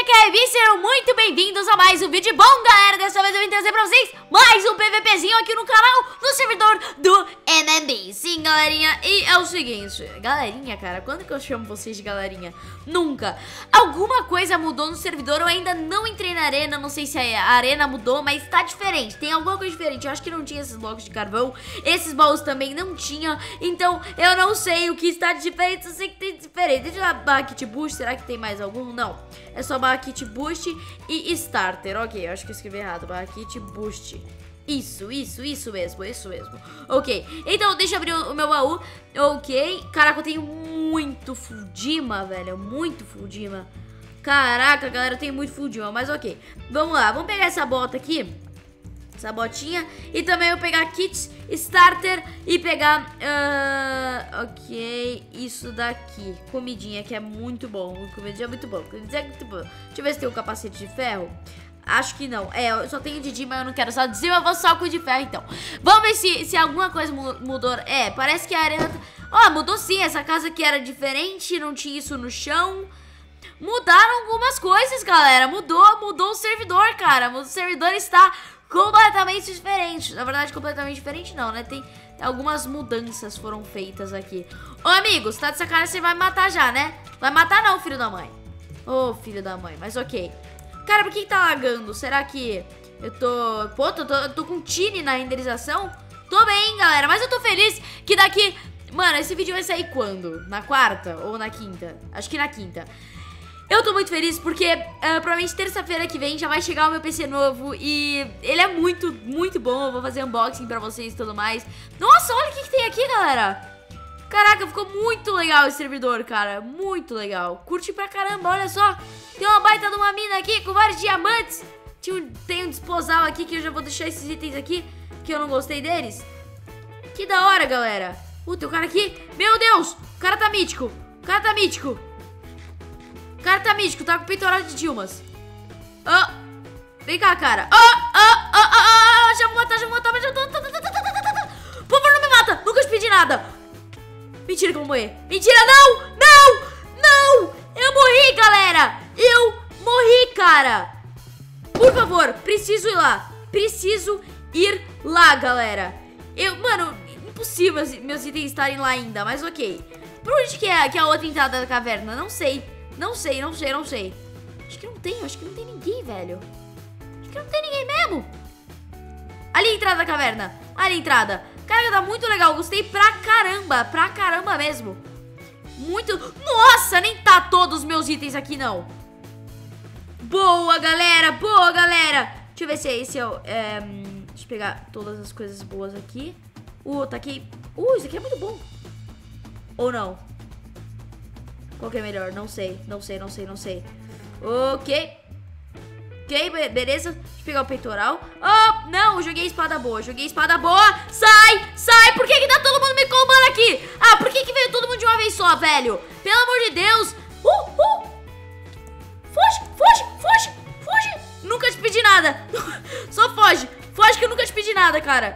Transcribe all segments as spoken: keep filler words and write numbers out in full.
que é Evi, sejam muito bem-vindos a mais um vídeo. Bom, galera, dessa vez eu vim trazer pra vocês mais um PVPzinho aqui no canal, no servidor do M M B. Sim, galerinha, e é o seguinte, galerinha, cara, quando que eu chamo vocês de galerinha? Nunca. Alguma coisa mudou no servidor, eu ainda não entrei na arena, não sei se a arena mudou, mas tá diferente, tem alguma coisa diferente. Eu acho que não tinha esses blocos de carvão, esses baús também não tinha, então eu não sei o que está diferente, eu sei que tem diferente. Deixa eu dar barra kit boost, será que tem mais algum? Não, é só barra kit boost e starter. Ok, eu acho que eu escrevi errado, barra kit boost. Isso, isso, isso mesmo, isso mesmo. Ok, então deixa eu abrir o, o meu baú. Ok, caraca, eu tenho muito Fuldima, velho, muito Fuldima. Caraca, galera, eu tenho muito Fuldima, mas ok. Vamos lá, vamos pegar essa bota aqui, essa botinha, e também eu vou pegar kits, starter e pegar, uh, ok, isso daqui, comidinha, que é muito bom, comidinha é muito bom, comidinha é muito bom. Deixa eu ver se tem um capacete de ferro. Acho que não. É, eu só tenho Didi, mas eu não quero só Didi, eu vou só com o de ferro, então. Vamos ver se, se alguma coisa mudou. É, parece que a arena... Ó, oh, mudou sim. Essa casa aqui era diferente, não tinha isso no chão. Mudaram algumas coisas, galera. Mudou, mudou o servidor, cara. O servidor está completamente diferente. Na verdade, completamente diferente não, né? Tem algumas mudanças foram feitas aqui. Ô, amigos, tá de sacanagem, você vai me matar já, né? Vai matar não, filho da mãe. Ô, filho da mãe, mas ok. Cara, por que que tá lagando? Será que eu tô... Pô, tô, tô, eu tô com tine na renderização? Tô bem, galera, mas eu tô feliz que daqui... Mano, esse vídeo vai sair quando? Na quarta ou na quinta? Acho que na quinta. Eu tô muito feliz porque uh, provavelmente terça-feira que vem já vai chegar o meu P C novo e ele é muito, muito bom. Eu vou fazer unboxing pra vocês e tudo mais. Nossa, olha o que que tem aqui, galera. Caraca, ficou muito legal esse servidor, cara. Muito legal. Curti pra caramba, olha só. Tem uma baita de uma mina aqui com vários diamantes. Tem um disposal aqui que eu já vou deixar esses itens aqui, que eu não gostei deles. Que da hora, galera. Uh, tem um cara aqui. Meu Deus, o cara tá mítico. O cara tá mítico. O cara tá mítico, tá com o peitoral de Dilmas. Oh, vem cá, cara. Oh, oh, oh, oh, oh. Já vou matar, já vou matar. Mas já tô... Por favor, não me mata. Nunca te pedi nada. Mentira que eu vou morrer. Mentira, não! Não! Não! Eu morri, galera! Eu morri, cara! Por favor, preciso ir lá. Preciso ir lá, galera. Eu, mano, impossível meus itens estarem lá ainda, mas ok. Por onde que é, que é a outra entrada da caverna? Não sei. Não sei, não sei, não sei. Acho que não tem, acho que não tem ninguém, velho. Acho que não tem ninguém mesmo. Ali a entrada da caverna. Ali a entrada. Cara, tá muito legal, gostei pra caramba, pra caramba mesmo. Muito... Nossa, nem tá todos os meus itens aqui, não. Boa, galera, boa, galera. Deixa eu ver se é esse é o... É, deixa eu pegar todas as coisas boas aqui. Uh, tá aqui... Uh, isso aqui é muito bom. Ou não? Qual que é melhor? Não sei, não sei, não sei, não sei. Ok. Ok, beleza. Deixa eu pegar o peitoral. Oh, não, eu joguei espada boa. Joguei espada boa. Sai, sai. Por que que tá todo mundo me combando aqui? Ah, por que que veio todo mundo de uma vez só, velho? Pelo amor de Deus. Uh, uh. Foge, foge, foge, foge. Nunca te pedi nada. Só foge. Foge que eu nunca te pedi nada, cara.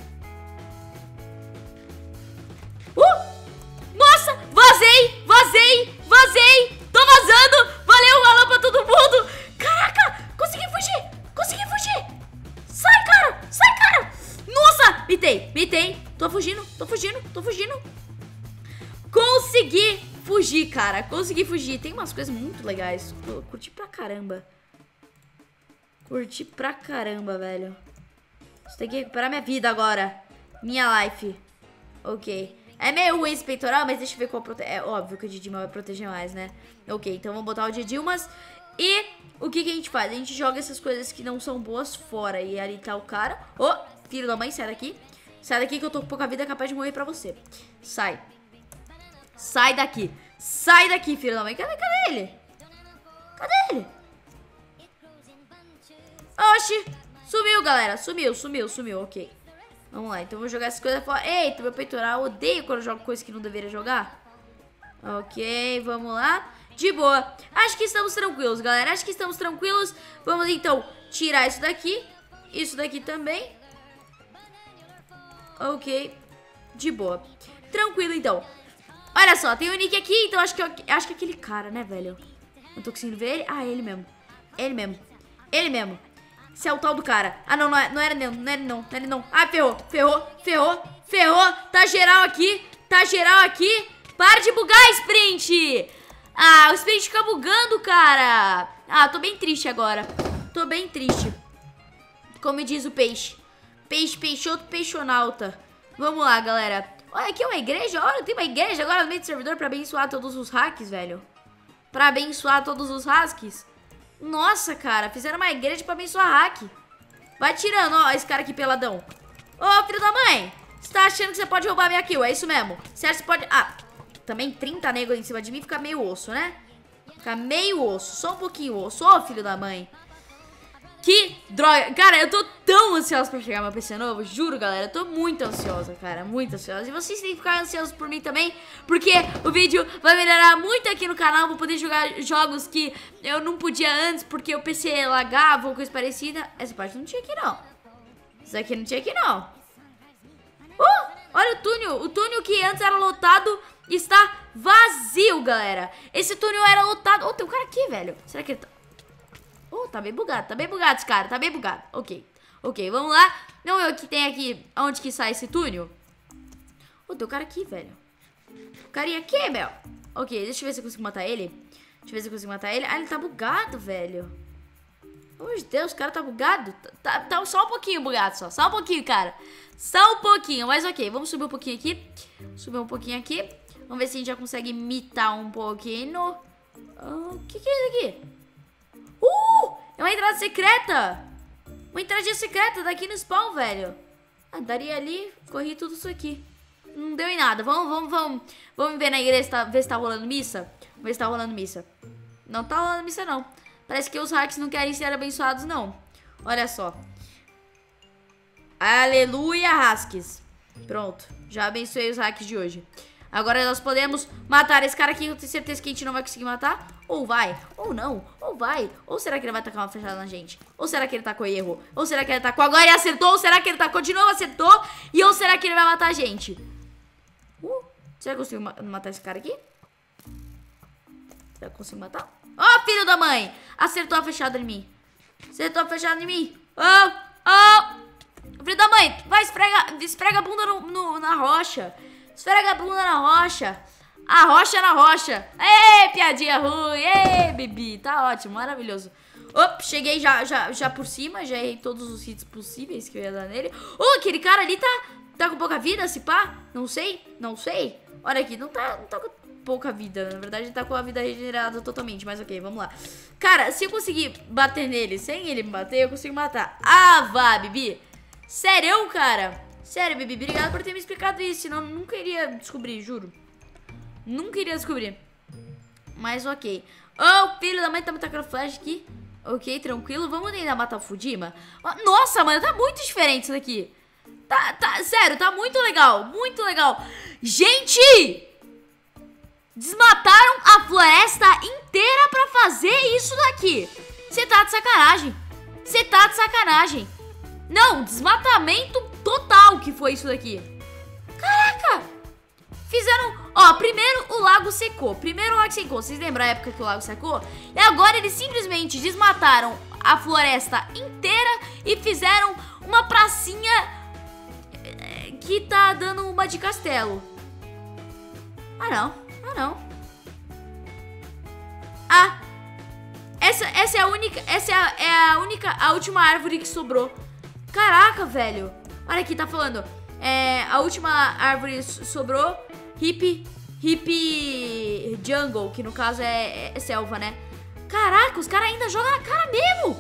Uh. Nossa, vazei, vazei, vazei. Tô vazando. Valeu, valeu pra todo mundo. Caraca. Consegui fugir! Consegui fugir! Sai, cara! Sai, cara! Nossa! Mitei! Mitei! Tô fugindo! Tô fugindo! Tô fugindo! Consegui fugir, cara! Consegui fugir! Tem umas coisas muito legais. Curti pra caramba. Curti pra caramba, velho. Você tem que recuperar minha vida agora. Minha life. Ok. É meio ruim esse peitoral, mas deixa eu ver qual protege. É óbvio que o Didilma vai proteger mais, né? Ok, então vamos botar o Didilmas. E o que que a gente faz? A gente joga essas coisas que não são boas fora. E ali tá o cara. Ô, oh, filho da mãe, sai daqui. Sai daqui que eu tô com pouca vida, capaz de morrer pra você. Sai. Sai daqui. Sai daqui, filho da mãe. Cadê, cadê ele? Cadê ele? Oxi. Sumiu, galera. Sumiu, sumiu, sumiu. Ok. Vamos lá. Então eu vou jogar essas coisas fora. Eita, meu peitoral. Eu odeio quando eu jogo coisas que não deveria jogar. Ok, vamos lá. De boa. Acho que estamos tranquilos, galera. Acho que estamos tranquilos. Vamos, então, tirar isso daqui. Isso daqui também. Ok. De boa. Tranquilo, então. Olha só, tem o Nick aqui. Então, acho que, eu, acho que é aquele cara, né, velho? Não tô conseguindo ver ele. Ah, é ele mesmo. Ele mesmo. Ele mesmo. Esse é o tal do cara. Ah, não, não, é, não era não, não era não, não era não. Ah, ferrou, ferrou, ferrou, ferrou. Tá geral aqui, tá geral aqui. Para de bugar, Sprint. Ah, o Sprint fica bugando, cara. Ah, tô bem triste agora. Tô bem triste. Como diz o peixe. Peixe, peixoto, peixonauta. Vamos lá, galera. Olha, aqui é uma igreja. Olha, tem uma igreja agora no meio do servidor pra abençoar todos os hacks, velho. Pra abençoar todos os hacks. Nossa, cara, fizeram uma igreja pra abençoar hack. Vai tirando, ó, esse cara aqui peladão. Ô, filho da mãe, você tá achando que você pode roubar minha kill, é isso mesmo? Certo, você pode... Ah, também trinta negros em cima de mim fica meio osso, né? Fica meio osso, só um pouquinho osso. Ô, filho da mãe. Que droga. Cara, eu tô tão ansiosa pra chegar meu P C novo. Juro, galera, eu tô muito ansiosa, cara. Muito ansiosa. E vocês têm que ficar ansiosos por mim também, porque o vídeo vai melhorar muito aqui no canal. Vou poder jogar jogos que eu não podia antes, porque o P C lagava ou coisa parecida. Essa parte não tinha aqui, não. Isso aqui não tinha aqui, não. Uh, olha o túnel. O túnel que antes era lotado está vazio, galera. Esse túnel era lotado. Oh, tem um cara aqui, velho. Será que ele tá... Oh, tá bem bugado, tá bem bugado esse cara, tá bem bugado. Ok, ok, vamos lá. Não é o que tem aqui, onde que sai esse túnel? Oh, tem um cara aqui, velho. O carinha aqui, meu. Ok, deixa eu ver se eu consigo matar ele. Deixa eu ver se eu consigo matar ele. Ah, ele tá bugado, velho. Pelo amor de Deus, o cara tá bugado. Tá, tá só um pouquinho bugado, só. Só um pouquinho, cara. Só um pouquinho, mas ok. Vamos subir um pouquinho aqui. Subir um pouquinho aqui. Vamos ver se a gente já consegue imitar um pouquinho. O uh, que que é isso aqui? Uh! É uma entrada secreta! Uma entradinha secreta daqui no spawn, velho. Ah, daria ali, corri tudo isso aqui. Não deu em nada. Vamos, vamos, vamos. Vamos ver na igreja, tá, ver se tá rolando missa. Vamos ver se tá rolando missa. Não tá rolando missa, não. Parece que os hacks não querem ser abençoados, não. Olha só. Aleluia, Haskes. Pronto, já abençoei os hacks de hoje. Agora nós podemos matar esse cara aqui. Eu tenho certeza que a gente não vai conseguir matar. Ou vai, ou não, ou vai. Ou será que ele vai tacar uma flechada na gente? Ou será que ele tacou e errou? Ou será que ele tacou agora e acertou? Ou será que ele tacou de novo e acertou? E ou será que ele vai matar a gente? Uh, será que eu consigo ma matar esse cara aqui? Será que eu consigo matar? Ó, oh, filho da mãe! Acertou a flechada em mim. Acertou a flechada em mim. Oh, oh! Filho da mãe, vai, esfrega, esfrega a bunda no, no, na rocha. Esfrega a bunda na rocha. A rocha na rocha. Ê, piadinha ruim. Ê, Bibi. Tá ótimo, maravilhoso. Op, cheguei já, já, já por cima. Já errei todos os hits possíveis que eu ia dar nele. Oh, aquele cara ali tá, tá com pouca vida, se pá. Não sei, não sei. Olha aqui, não tá, não tá com pouca vida. Na verdade, ele tá com a vida regenerada totalmente. Mas ok, vamos lá. Cara, se eu conseguir bater nele sem ele me bater, eu consigo matar. Ah, vá, Bibi. Sério, cara? Sério, Bibi, obrigado por ter me explicado isso. Senão eu nunca iria descobrir, juro. Nunca iria descobrir. Mas ok. Oh, filho da mãe, tá me tacando flash aqui. Ok, tranquilo. Vamos tentar matar o Fujima. Nossa, mano, tá muito diferente isso daqui. Tá, tá, sério, tá muito legal. Muito legal. Gente! Desmataram a floresta inteira pra fazer isso daqui. Você tá de sacanagem. Você tá de sacanagem. Não, desmatamento total que foi isso daqui. Caraca! Fizeram... Ó, primeiro o lago secou. Primeiro o lago secou. Vocês lembram a época que o lago secou? E agora eles simplesmente desmataram a floresta inteira e fizeram uma pracinha que tá dando uma de castelo. Ah, não. Ah, não. Ah. Essa, essa é a única... Essa é a, é a única... A última árvore que sobrou. Caraca, velho. Olha aqui, tá falando. É, a última árvore sobrou. Hip, hip jungle, que no caso é, é selva, né? Caraca, os caras ainda jogam na cara mesmo.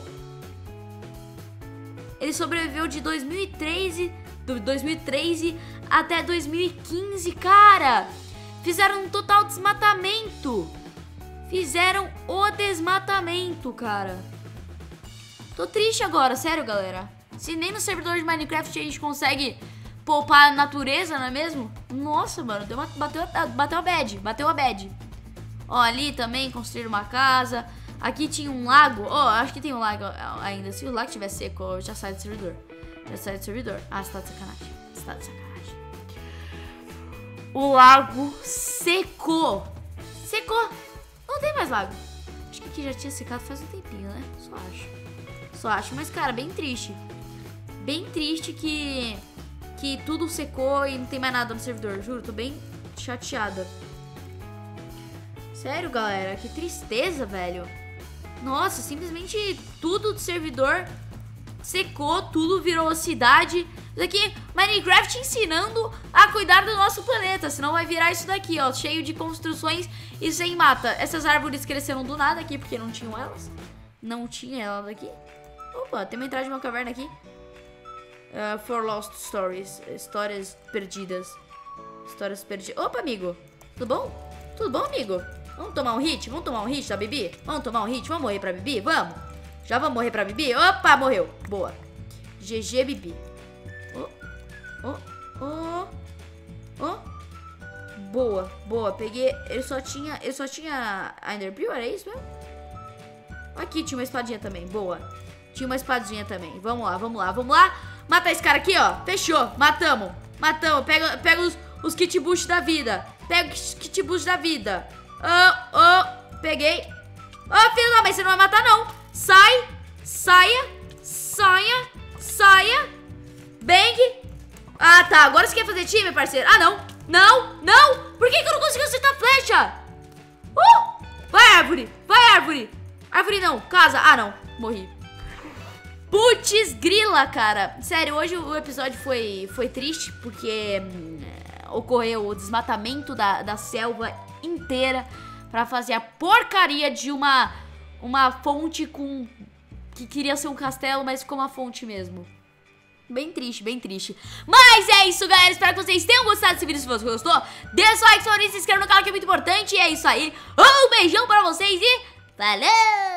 Ele sobreviveu de dois mil e treze, do dois mil e treze até dois mil e quinze, cara. Fizeram um total desmatamento. Fizeram o desmatamento, cara. Tô triste agora, sério, galera. Se nem no servidor de Minecraft a gente consegue poupar a natureza, não é mesmo? Nossa, mano, deu uma, bateu, bateu a bad, bateu a bad. Ó, ali também construíram uma casa. Aqui tinha um lago. Ó, acho que tem um lago ainda. Se o lago estiver seco, eu já saio do servidor. Já saio do servidor. Ah, você tá de sacanagem. Você tá de sacanagem. O lago secou. Secou. Não tem mais lago. Acho que aqui já tinha secado faz um tempinho, né? Só acho. Só acho. Mas, cara, bem triste. Bem triste que... Que tudo secou e não tem mais nada no servidor. Juro, tô bem chateada. Sério, galera. Que tristeza, velho. Nossa, simplesmente tudo do servidor secou. Tudo virou cidade. Isso aqui, Minecraft ensinando a cuidar do nosso planeta. Senão vai virar isso daqui, ó. Cheio de construções e sem mata. Essas árvores cresceram do nada aqui, porque não tinham elas. Não tinha elas aqui. Opa, tem uma entrada de uma caverna aqui. Uh, for Lost Stories. Histórias perdidas. Histórias perdidas. Opa, amigo. Tudo bom? Tudo bom, amigo? Vamos tomar um hit? Vamos tomar um hit da Bibi? Vamos tomar um hit? Vamos morrer pra Bibi? Vamos? Já vamos morrer pra Bibi? Opa, morreu. Boa. G G, Bibi. Oh, oh, oh. Oh. Boa, boa. Peguei. Ele só tinha. Ele só tinha a Enderpeel, era isso mesmo? Aqui tinha uma espadinha também. Boa. Tinha uma espadinha também. Vamos lá, vamos lá, vamos lá. Matar esse cara aqui, ó. Fechou. Matamos. Matamos. Pega, pega os, os kit boost da vida. Pega os kit boost da vida. Oh, oh. Peguei. Oh, filho da mãe, você não vai matar, não. Sai. Saia. Saia. Saia. Bang. Ah, tá. Agora você quer fazer time, parceiro? Ah, não. Não. Não. Por que, que eu não consigo acertar a flecha? Uh. Vai, árvore. Vai, árvore. Árvore não. Casa. Ah, não. Morri. Putz, grila, cara. Sério, hoje o episódio foi, foi triste porque hum, ocorreu o desmatamento da, da selva inteira pra fazer a porcaria de uma, uma fonte com... que queria ser um castelo, mas ficou uma fonte mesmo. Bem triste, bem triste. Mas é isso, galera. Espero que vocês tenham gostado desse vídeo. Se você gostou, deixa o like, se inscreva no canal, que é muito importante. E é isso aí. Um beijão pra vocês e... falou!